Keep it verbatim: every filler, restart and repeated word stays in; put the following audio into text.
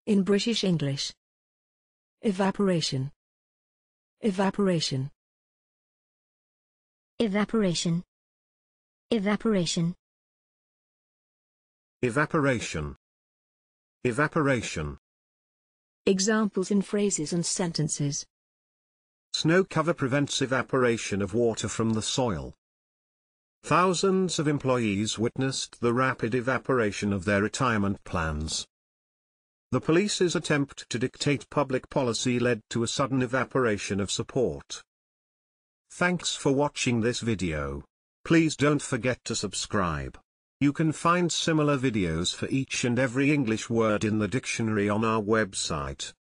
In British English. Evaporation. Evaporation. Evaporation. Evaporation. Evaporation. Evaporation. Examples in phrases and sentences. Snow cover prevents evaporation of water from the soil. Thousands of employees witnessed the rapid evaporation of their retirement plans. The police's attempt to dictate public policy led to a sudden evaporation of support. Thanks for watching this video. Please don't forget to subscribe. You can find similar videos for each and every English word in the dictionary on our website.